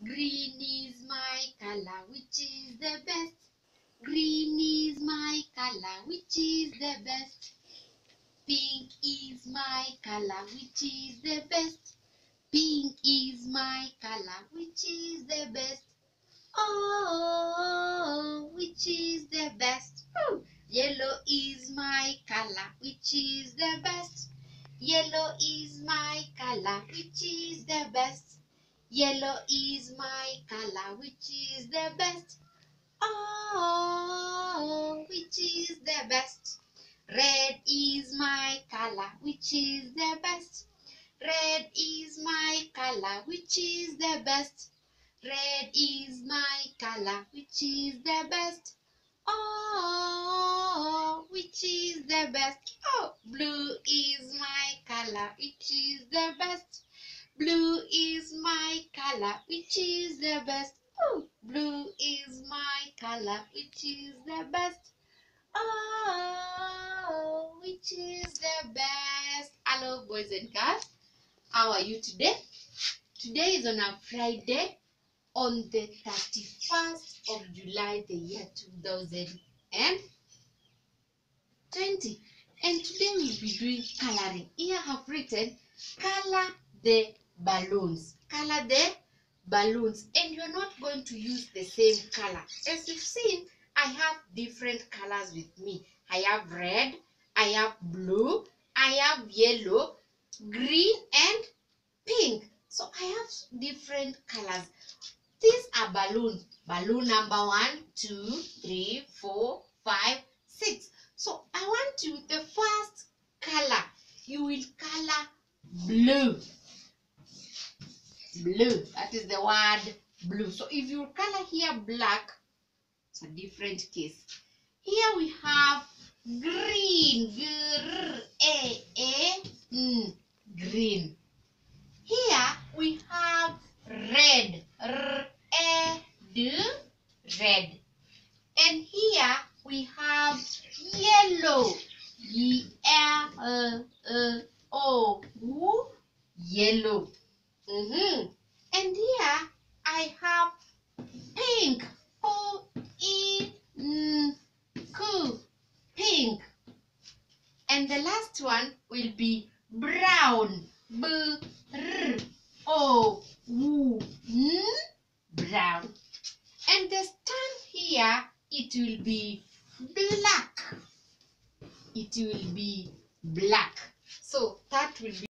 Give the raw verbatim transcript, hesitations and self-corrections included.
Green is my color, which is the best. Green is my color, which is the best. Pink is my color, which is the best. Pink is my color, which is the best. Oh, which is the best? Oh, yellow is my color, which is the best. Yellow is my color, which is the best. Yellow is my color, which is the best. Oh, which is the best? Red is my color, which is the best. Red is my color, which is the best. Red is my color, which is the best. Oh, which is the best? Oh, blue is my color, which is the best. Blue is my color, which is the best. Oh, blue is my color, which is the best. Oh, which is the best? Hello, boys and girls. How are you today? Today is on a Friday, on the thirty-first of July, the year two thousand twenty. And today we'll be doing coloring. Here I have written, color the balloons. Color the balloons. And you're not going to use the same color. As you've seen, I have different colors with me. I have red, I have blue, I have yellow, green, and pink. So I have different colors. These are balloons. Balloon number one, two, three, four, five, six. So I want you, the first color, you will color blue. Blue. That is the word blue. So if you color here black, it's a different case. Here we have green. Gr, a, a, mm, green. Here we have red. R, e, d, red. And here we have yellow. Y, e, e, e, o, w, yellow. Mm-hmm. And here I have pink. O, e, n, k, pink. And the last one will be brown. B, r, o, w, n, brown. And the stand here, it will be black. It will be black. So that will be